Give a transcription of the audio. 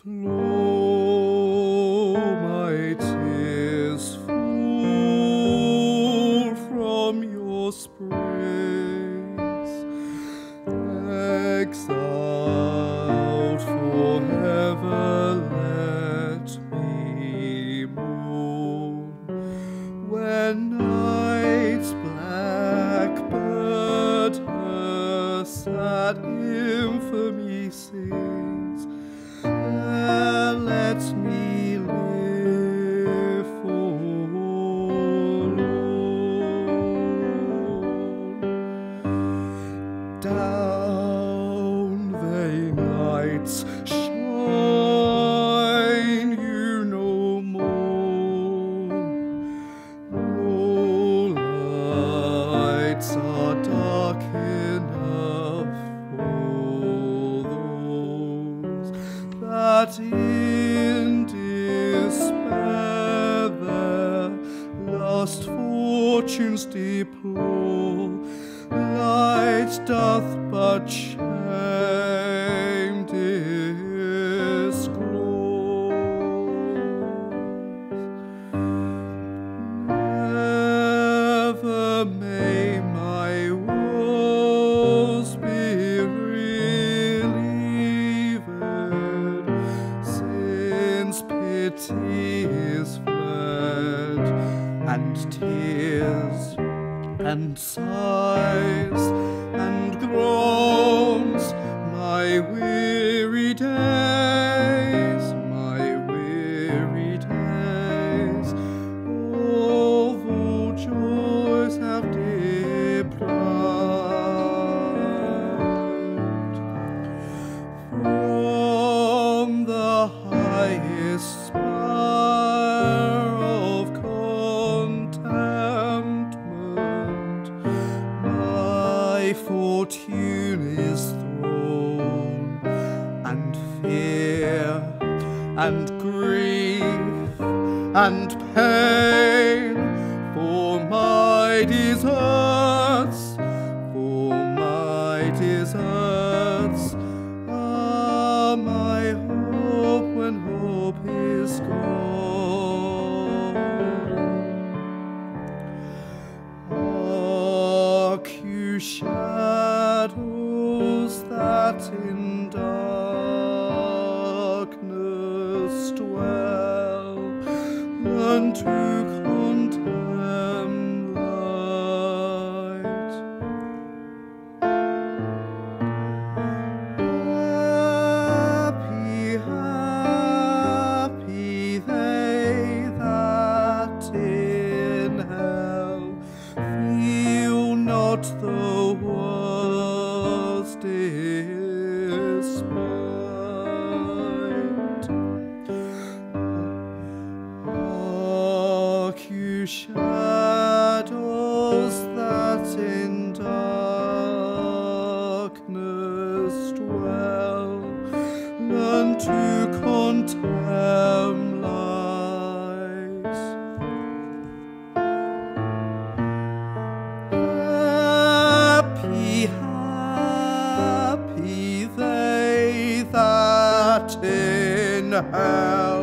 Flow my tears full from your sprays, exiled forever let me mourn, when night's blackbird her sad infamy sings. Let me live forlorn. Down vain lights shine you no more. No lights are dark enough for those that in despair their lost fortunes deplore. Light doth but shame disclose. Never may my woes be relieved, since pity is fled, and tears and sighs and groans my weary days, although joys have deprived. From the highest spire of contentment my fortune is thrown, and fear and grief and pain for my deserts are my hope when hope is gone. Hark, you shadows that in darkness dwell, learn to contemn light. Happy, happy they that in hell feel not the world's despite. Hark, you shadows that in darkness dwell, learn to contemn light. Happy, happy they that in hell